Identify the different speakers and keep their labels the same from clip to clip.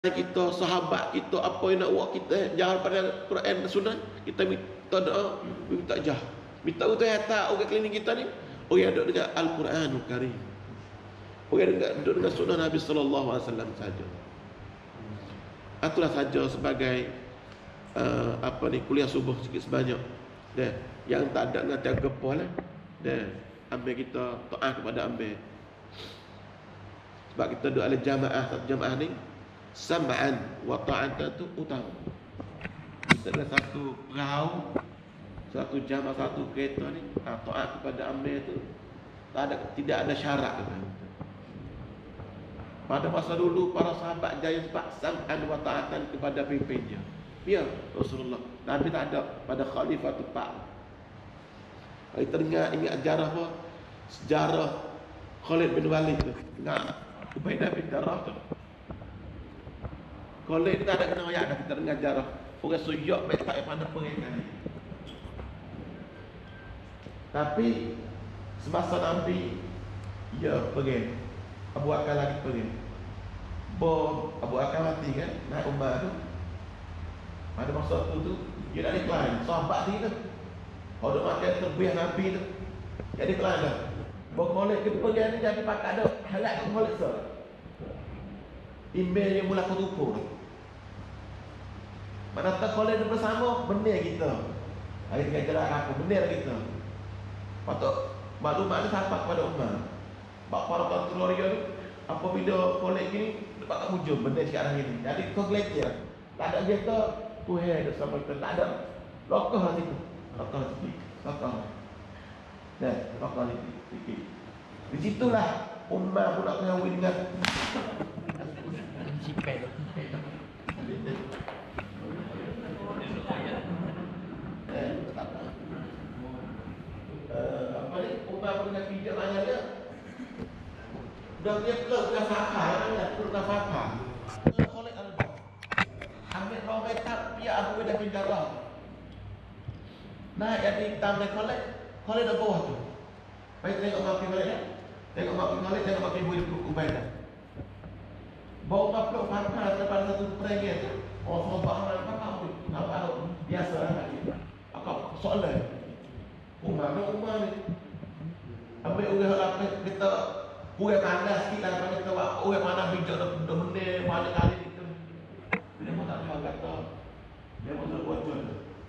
Speaker 1: kita, sahabat kita, apa yang nak buat kita, jangan pada Quran dan Sunnah, kita minta doa, minta jah. Minta untuk harta orang klinik kita ni, orang yang duduk dengan Al-Quranul Karim. Orang yang duduk dengan Sunnah Nabi sallallahu alaihi wasallam saja. Itulah saja sebagai kuliah subuh sikit sebanyak. Dan yang tak ada nak jaga pola dan ambil kita taat kepada ambil. Sebab kita duduk ada jamaah, satu jamaah ni sam'an wa ta'atan tu utama. Kita ada satu perahu, satu jamaah, satu kereta ni, taat kepada ambil tu tidak ada syarat. Pada masa dulu para sahabat jaya sebab sam'an wa ta'atan kepada pimpinnya. Ya Rasulullah. Nabi tak ada pada khalifah tu pak. Kita ingat sejarah Khalid bin Walid tu. Ingat Ubaidah bin Jarrah tu. Khalid tak ada kena ayat dah, kita dengar jarah. Orang suyuk baik tak pada perang. Tapi semasa Nabi ya pergi, Abu Bakar lagi pergi. Abu Bakar mati kan, naik Umar tu. Pada masa tu dia dah decline. Sahabat dia tu orang makan terbiah Nabi tu. Jadi decline dah. Khalid ke pergi ni jadi pakat dah. Halak ke Khalid tu. Email yang mula ketupu. Mana tak Khalid bersama, benar kita. Hari tengah jalan aku, benar kita. Patut maklumat ni sampai kepada Umar. Bak para kontrol dia ni, apabila Khalid ni dapat tak hujung, benar sekarang ini. Jadi kau gelecer. Tak ada kereta, Tuhan ada sama kita. Tak ada. Lokah lah situ. Lokah sikit. Lokah. Dan lokah sikit. Di situlah Umar pun nak kahwin dengan
Speaker 2: Cipel.
Speaker 1: Umar pun nak pijak banyak dia. Dah dia keluar fakar, dia keluar fakar. Khalid al-Bah. Ambil rometak pihak Abu Ubaidah bin Jarrah. Nah, jadi hitam dan Khalid dah bawah tu. Baik tengok maki Khalid ya. Tengok maki Khalid, tengok maki Abu Ubaidah. Bawa kapal fakar depan satu perenggan tu. Oh, sahabat orang apa biasa lah dia. Akak soalan. Umar ni. Ambil orang apa kita orang mana sikit lah kita buat orang mana bijak dah benda banyak kali kita. Dia pun tak tahu kata. Dia pun tak buat jual.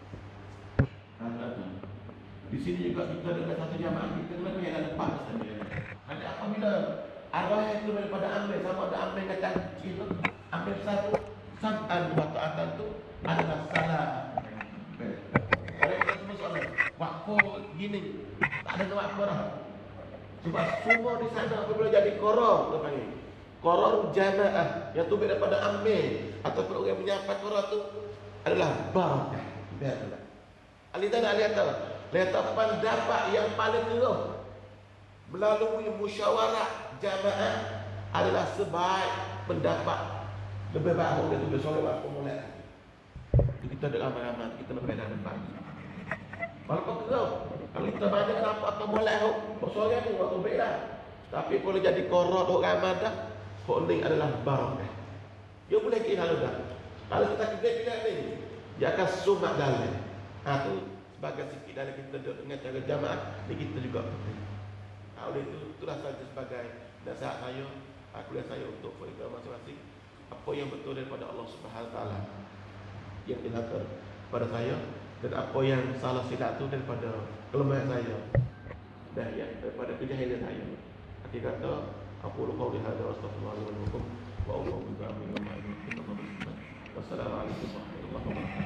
Speaker 1: Di sini juga kita dengan satu jamaah kita memang yang ada lepas saja. Ada apabila arwah itu daripada ambil sama ada ambil kacang kecil tu, ambil satu sam'an wa ta'atan tu adalah salah. Kalau kita semua soalan, wakfu gini tak ada wakfu dah. Sebab semua di sana apabila jadi koror, dia panggil koror jamaah yang tu daripada ambil ataupun orang menyapa koror tu adalah barakah. Biarlah. Alidana lihat pendapat yang paling keruh melalui musyawarah jamaah adalah sebaik pendapat. Lebih baik orang itu bersoleh waktu mulai. Kita ada ramai-ramai, kita lebih dah depan. Walaupun keruh, kalau kita banyak nampak atau mulai bersoleh ni waktu beda. Tapi kalau jadi korot orang ramai dah, holding adalah barakah. Dia boleh kira lalu dah. Kalau kita kira ni, dia akan sumak dalam. Tu sebagai sikit dalam kita dengan cara jamaah ni kita juga. Oleh itu, itulah saja sebagai nasihat saya, kuliah saya untuk mereka masing-masing. Apa yang betul daripada Allah Subhanahu Wa Taala yang dilakukan pada saya, dan apa yang salah silap itu daripada kelemahan saya dan yang daripada kejahilan saya. Arti kata, aku lupa lihat Rasulullah SAW wa Allah Wassalamualaikum warahmatullahi wabarakatuh.